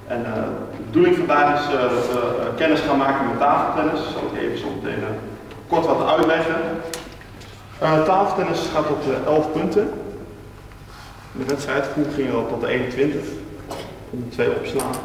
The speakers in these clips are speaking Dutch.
En de bedoeling vandaag is dat we kennis gaan maken met tafeltennis. Dat zal ik even zo meteen kort wat uitleggen. Tafeltennis gaat tot 11 punten. De wedstrijd ging al tot de 21. Om 2 opslaan.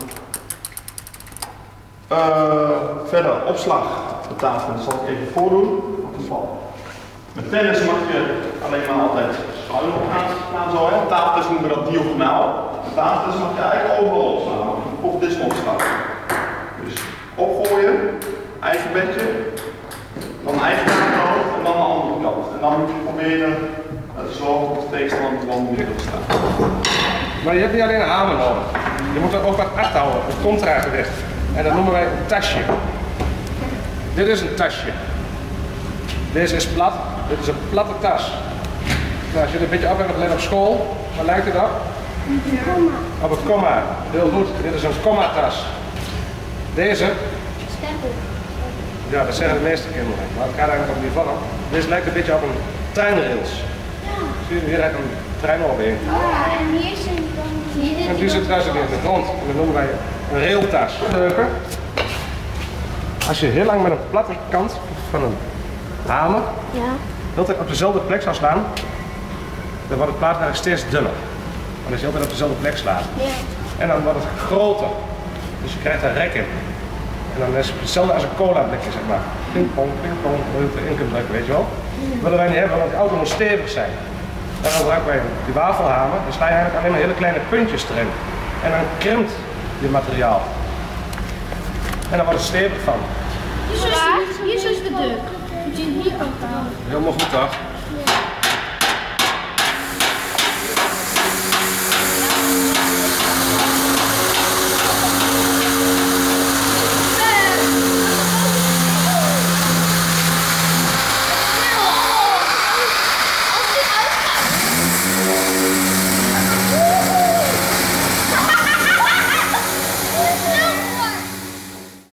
Verder opslag op tafel, dat zal ik even voordoen. Met tennis mag je alleen maar altijd schuin op gaan zo. Hè. Tafeltennis noemen we dat diagonaal. Met tafeltennis mag je eigenlijk overal opslaan. Of dismont slaan. Dus opgooien, eigen bedje, dan eigen kant en dan de andere kant. En dan moet je proberen te zorgen dat de tegenstander wel moet staan. Maar je hebt niet alleen een hamer nodig. Je moet er ook wat achterhouden, het contragewicht. En dat noemen wij een tasje. Dit is een tasje. Deze is plat, dit is een platte tas. Nou, als je er een beetje op hebt gelet op school, waar lijkt het op? Op het komma. Heel goed, dit is een komma-tas. Deze? Stempel. Ja, dat zeggen de meeste kinderen, maar het gaat eigenlijk op niet vallen. Deze lijkt een beetje op een treinrails. Ja. Zie je, hier rijdt een trein overheen. Ja, en hier zit dan... En die zit thuis ook in de grond. En dat noemen wij een railtas. Leuker. Als je heel lang met een platte kant van een hamer altijd op dezelfde plek zou slaan, dan wordt het plaat eigenlijk steeds dunner. Want als je altijd op dezelfde plek slaat. Ja. En dan wordt het groter. Dus je krijgt er rek in. En dan is het hetzelfde als een cola blikje, zeg maar. Ping-pong, ping-pong, dat je erin kunt drukken, weet je wel. Dat willen wij niet hebben, want die auto moet stevig zijn. Daarom gebruiken wij die wafelhamer. Dan sla je eigenlijk alleen maar hele kleine puntjes erin. En dan krimpt je materiaal. En dan wordt het stevig van. Hier is de deur. Moet je hier ook houden. Helemaal goed, toch?